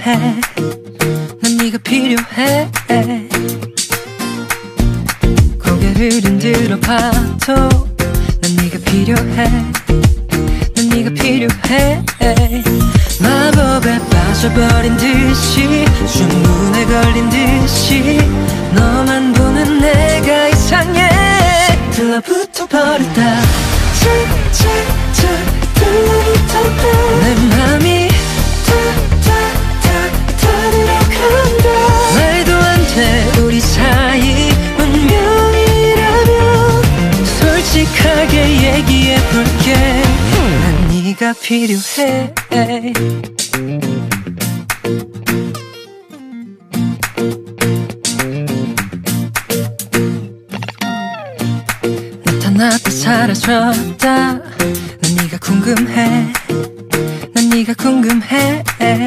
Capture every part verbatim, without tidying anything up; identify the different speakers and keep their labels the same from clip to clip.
Speaker 1: 필요해. 난 네가 필요해. 고개를 흔들어 봐도 난 네가 필요해. 난 네가 필요해. 마법에 빠져버린 듯이 주문에 걸린 듯이 너만 보는 내가 이상해. 들러붙어 버렸다. 착착착 들러붙었다. 내 맘이 탁탁탁 타들어간다. 말도 안 돼 우리 사이 운명이라면 솔직하게 얘기해볼게. 난 네가 필요해. 나타났다 사라졌다. 난 네가 궁금해. 난 네가 궁금해.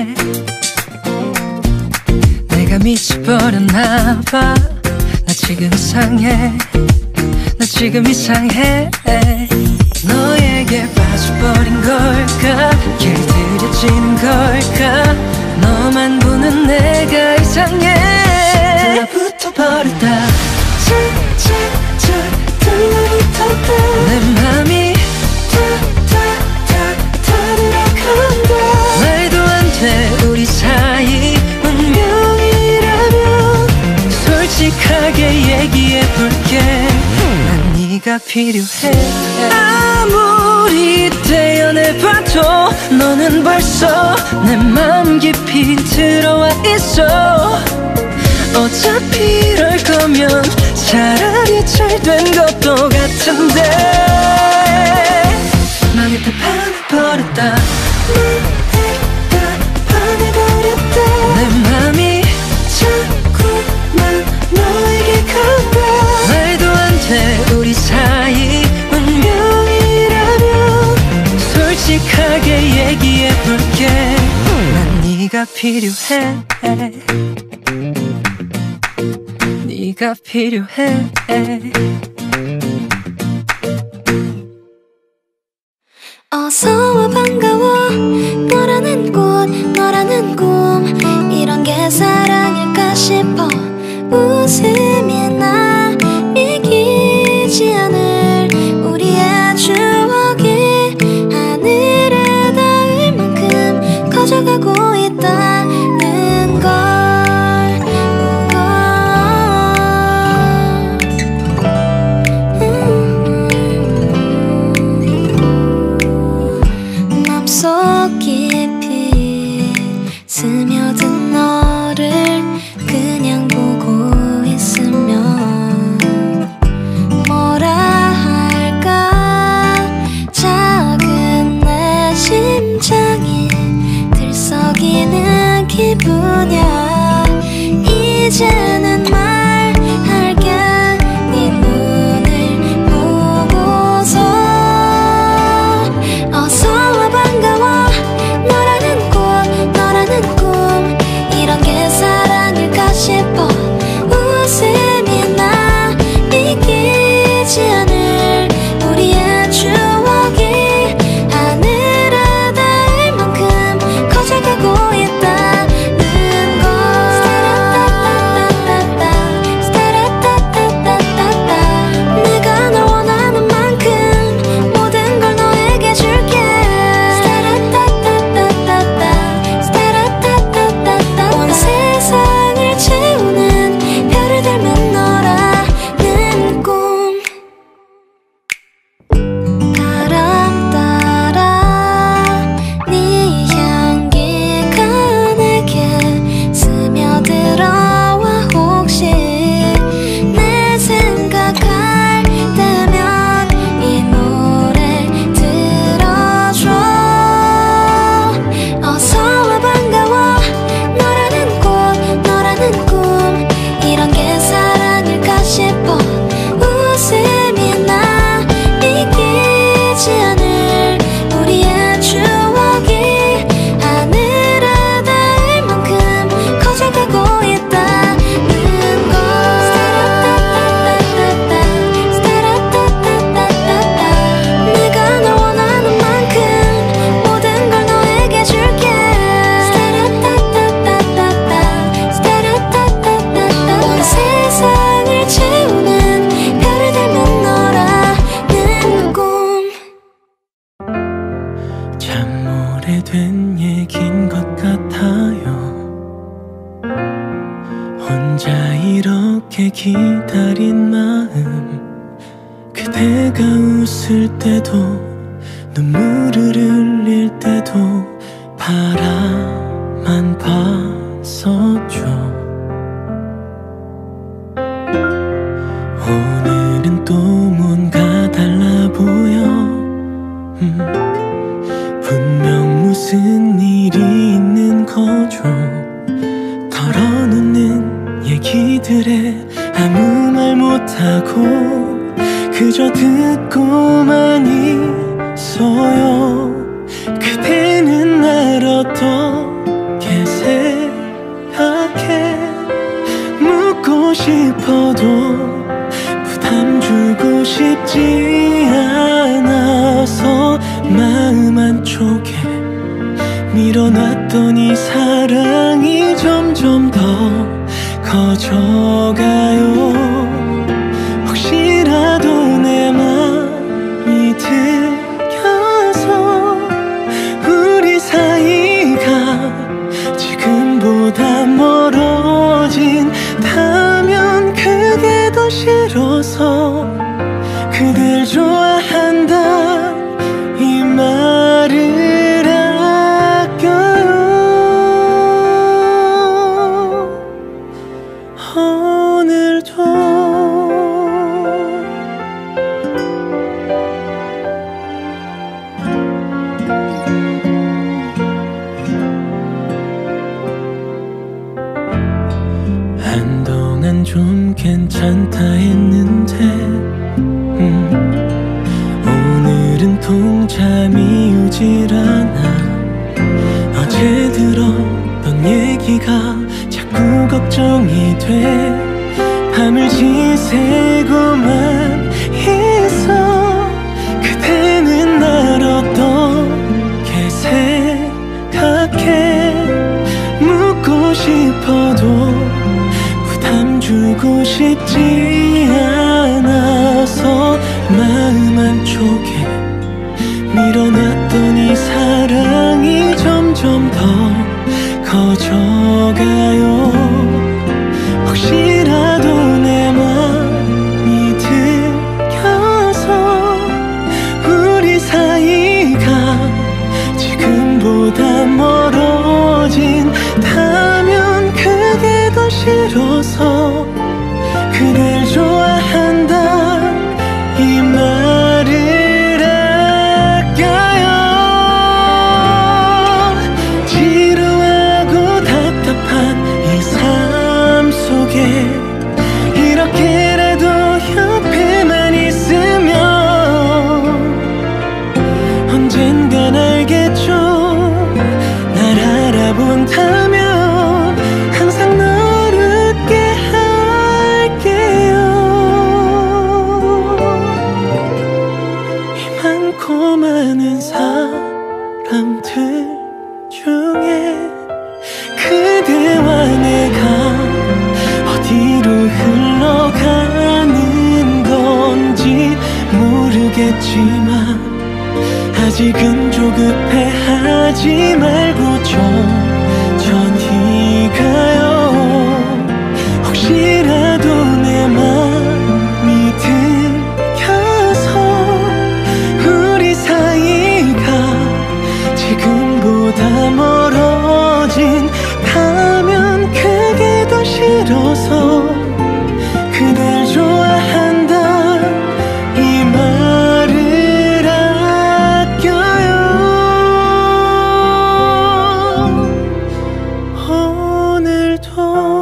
Speaker 1: 내가 미쳐버렸나봐. 나 지금 이상해. 나 지금 이상해. 너에게 빠져버린 걸까? 길들여지는 걸까? 너만 보는 내가 이상해. 들러붙어 버렸다. 착착착 들러붙었다. 내 맘이 탁탁탁 타들어간다. 말도 안 돼 우리 사이 운명이라면 솔직하게 얘기해볼게. 난 네가 필요해. 아무리 떼어내봐도 너는 벌써 내 맘 깊이 들어와 있어. 어차피 이럴 거면 차라리 잘 된 것도 같은데. 맘이 다 반해버렸다. 다 반해버렸다. 내 맘이 자꾸만 너에게 간다. 말도 안 돼 우리 사이 운명이라면 솔직하게 얘기해볼게. 난 네가 필요해. 네가 필요해.
Speaker 2: 어서와 반가워. 너라는 꽃 너라는 꿈 이런 게 사랑일까 싶어. 웃음이 나 이기지 않을 우리의 추억이 하늘에 닿을 만큼 커져가고 있다는 걸. 맘속 깊이 스며든 너를 그냥 보고 있으면 뭐라 할까. 작은 내 심장이 들썩이는 기분이야. 이제는 말할게 네 눈을 보고서. 어서와 반가워. 너라는 꽃 너라는 꿈 이런 게 사랑일까 싶어. 웃음이 나 믿기지 않을 우리의 추억이 하늘에 닿을 만큼 커져가고 있다는 걸.
Speaker 3: 그렇게 기다린 마음, 그대가 웃을 때도 눈물을 흘릴 때도 바라만 봤었죠. 오늘은 또 뭔가 달라 보여. 음, 분명 무슨 일이 있는 거죠. 털어놓는 얘기들에 아무 말 못하고 그저 듣고만 있어요. 그대는 날 어떻게 생각해? 묻고 싶어도 부담 주고 싶지 않아서 마음 한쪽에 밀어놨더니 사랑이 점점 더 커져가요. 혹시라도 내 맘이 들켜서 우리 사이가 지금보다 멀어진다면 그게 더 싫어서 그댈 좋아한다 이 말을 아껴요. 오늘도 한동안 좀 괜찮다 했는데 음, 오늘은 통잠이 오질 않아. 어제 들었던 얘기가 자꾸 걱정이 돼. 밤을 지새고만 있어. 그대는 날 어떻게 생각해? 묻고 싶어도 부담 주고 싶지 않아서 마음 한쪽에 밀어놨더니 사랑이 점점 더 커져가요. 혹시라도 내 맘이 들켜서 우리 사이가 지금보다 멀어진다면 그게 더 싫어서 그댈 좋아한다 이 말을 아껴요. 지루하고 답답한 이 삶 속에 이렇게라도 옆에만 있으면 언젠간 알겠죠. 날 알아본다면 항상 널 웃게 할게요. 이 많고 많은 사람들 중에 그대와 내가 어디로 흘러가는 건지 모르겠지만 아직은 조급해하지 말고 천천히 가요. 혹시라도 내 맘이 들켜서 우리 사이가 지금보다 멀어진다면 그게 더 싫어서 그댈 좋아한다 이 말을 아껴요. 오늘도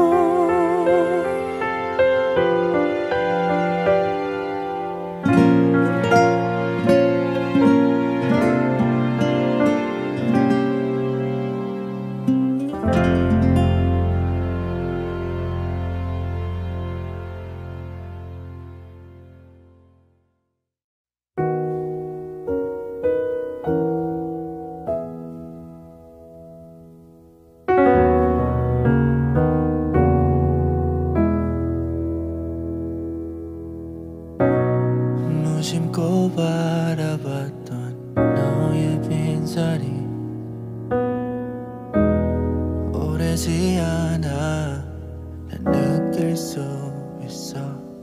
Speaker 3: 무심코 바라봤던 너의 빈자리 오래지 않아 난 느낄 수 있어.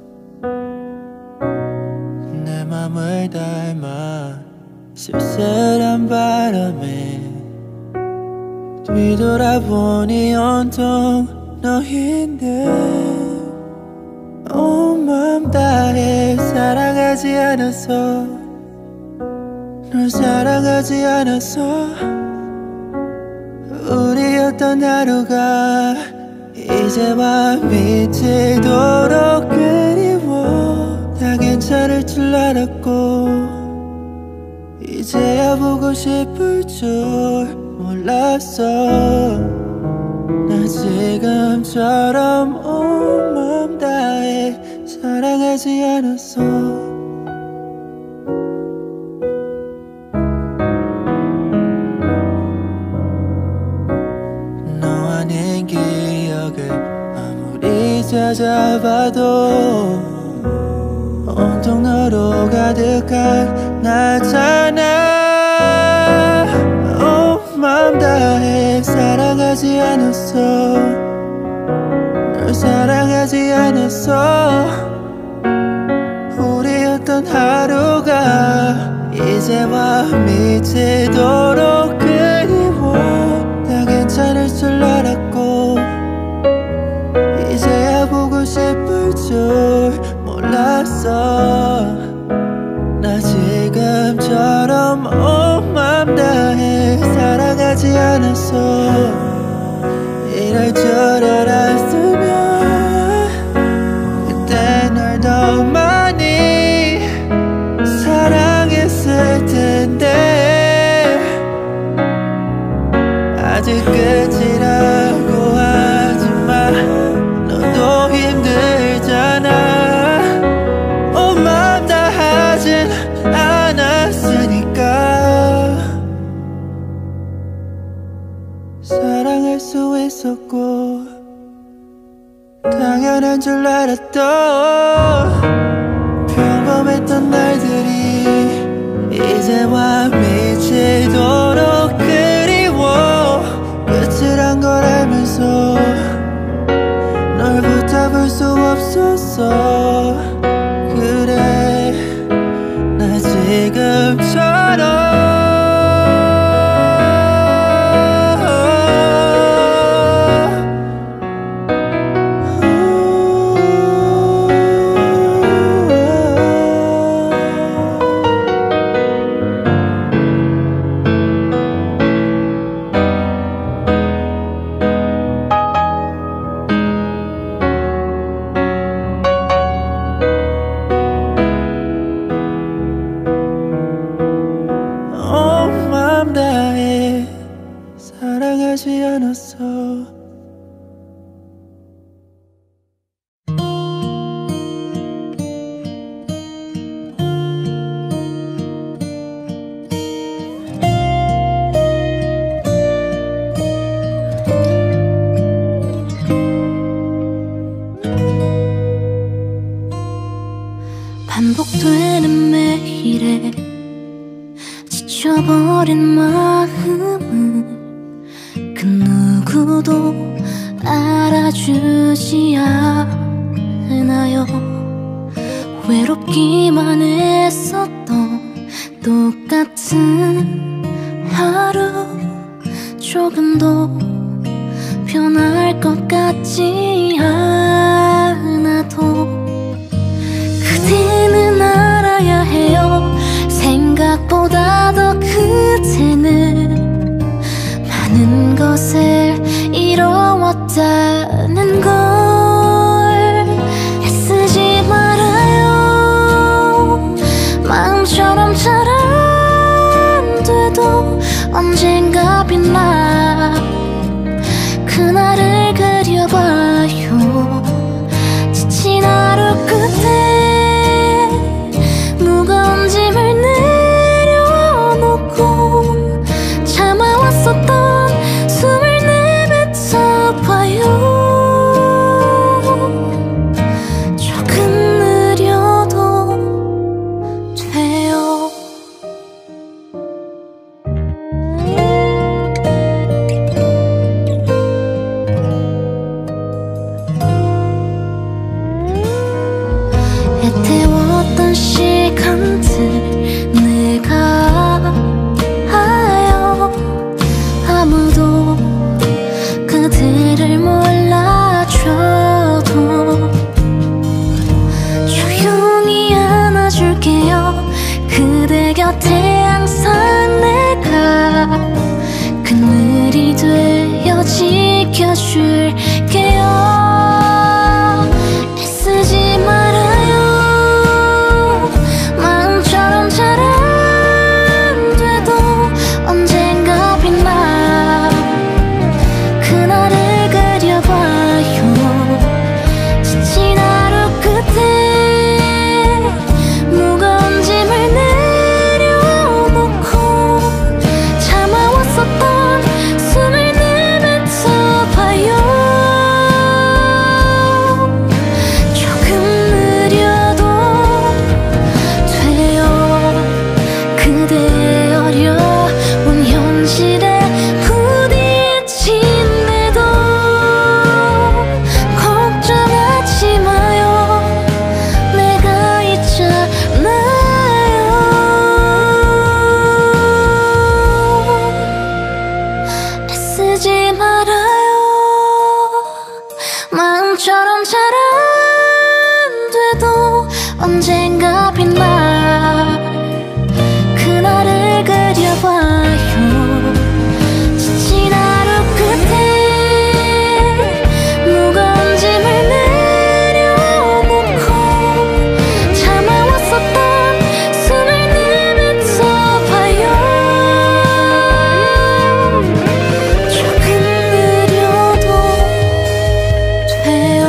Speaker 3: 내 맘을 닮아 쓸쓸한 바람에 뒤돌아보니 온통 너인데 온 맘 다해 사랑하지 않았어. 널 사랑하지 않았어. 우리였던 하루가 이제 맘이 되도록 그리워. 다 괜찮을 줄 알았고 이제야 보고 싶을 줄 몰랐어. 나 지금처럼 온 맘 다해 사랑하지 않았어. 너 아닌 기억을 아무리 찾아봐도 온통 너로 가득한 나잖아. 맘 다해 사랑하지 않았어. 널 사랑하지 않았어. 우리였던 하루가 이제 맘이 되도록 그리워. 다 괜찮을 줄 알았고 이제야 보고 싶을 줄 몰랐어. 나 지금처럼 온 맘 다해 사랑하지 않았어. 이럴 줄 알았으면 그때 널 더 많이 사랑했을 텐데. 아직 끝이라고 하지만 너도 힘들잖아. 온 맘 다 하진 않았으니까. 사랑할 수 있었고 당연한 줄 알았던 평범했던 날들이 이제 맘이 되도록 그리워. 끝이란 걸 알면서 널 붙잡을 수 없었어. 그래 나 지금처럼 사랑하지 않았어.
Speaker 2: 반복되는 매일에 지쳐버린 마음을 그 누구도 알아주지 않아요. 외롭기만 했었던 똑같은 하루 조금도 변할 것 같지 않아도 그대는 알아야 해요. 생각보다 더 그대는 많은 것을 이뤄왔다는 걸. 애쓰지 말아요. 마음처럼 잘 안 돼도 언젠가 빛나 그날을 그려봐요. 지친 하루 끝에 무거운 짐을 내려놓고 참아왔었던 숨을 내뱉어봐요. 줄게요. 애쓰지 말아요. 마음처럼 잘 안 돼도 언젠가 빛나 그날을 그려봐요. 지친 하루 끝에 무거운 짐을 내려놓고 참아왔었던 숨을 내뱉어봐요. 조금 느려도 돼요. 그대의 어려운 현실에 부딪힌데도 걱정하지 마요. 내가 있잖아요. 애쓰지 말아요. 마음처럼 잘 안 돼도 언젠가 빛나 그날을 그려봐요. 지친 하루 끝에 무거운 짐을 내려놓고 참아왔었던 숨을 내뱉어봐요. 조금 느려도 돼요.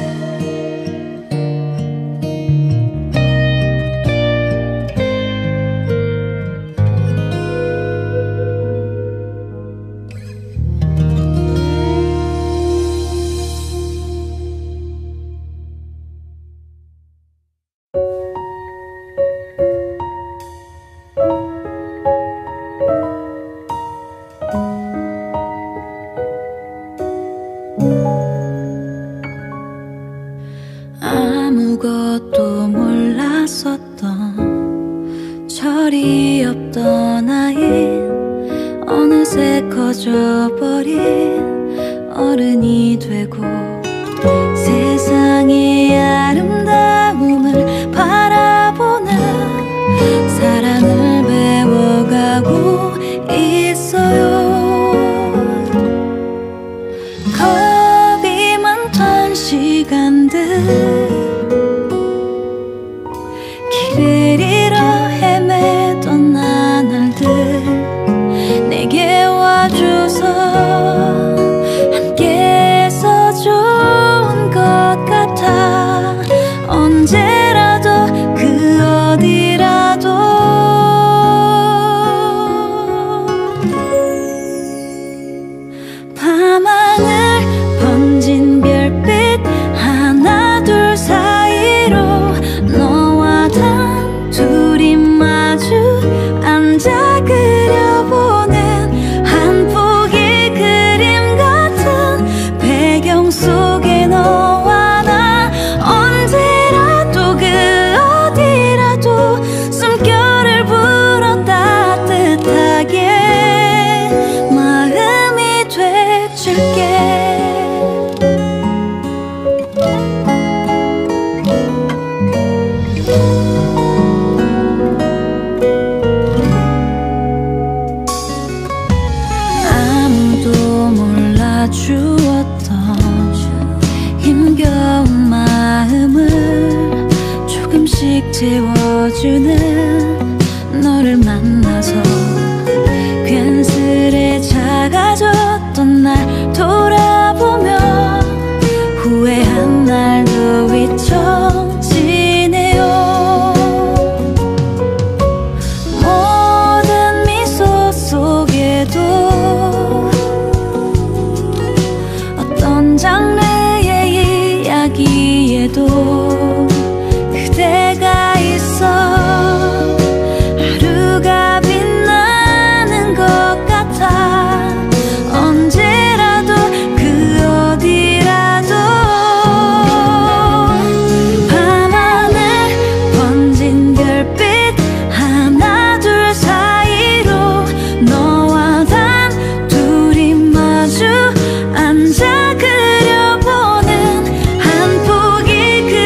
Speaker 2: 아무것도 몰랐었던 철이 없던 아이 어느새 커져버린 어른이 되고 세상의 아름다움을 바라보는 사랑을 배워가고 있어요. 겁이 많던 시간들 길을 잃어 헤매던 나날들 내게 와줘서 함께해서 좋은 것 같아. 언제라도 그 어디라도 밤하늘 번진 별빛 하나 둘 사이로 너와 단둘이 마주 앉아 그려보는 한 폭의 그림 같은 배경 속에 너와 나 언제라도 그 어디라도 숨결을 불어 따뜻하게 마음이 되줄게. 아무도 몰라주었던 힘겨운 마음을 조금씩 채워주는 너를 만나서 괜스레 작아졌던 날 돌아보며 후회한 날도 잊혀지네요. 모든 미소 속에도 어떤 장르의 이야기에도 그대가 있어 하루가 빛나는 것 같아. 언제라도 그 어디라도 밤하늘 번진 별빛 하나 둘 사이로 너와 단둘이 마주 앉아 그려보는 한 폭의 그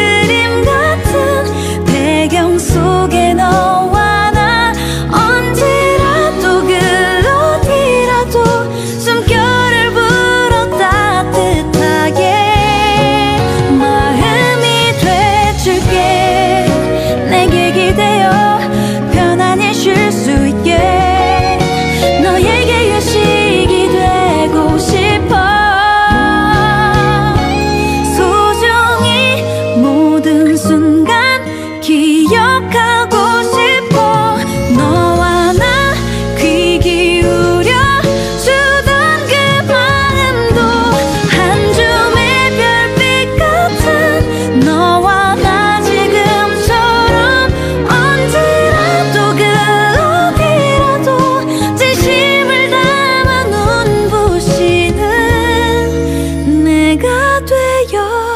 Speaker 2: 되어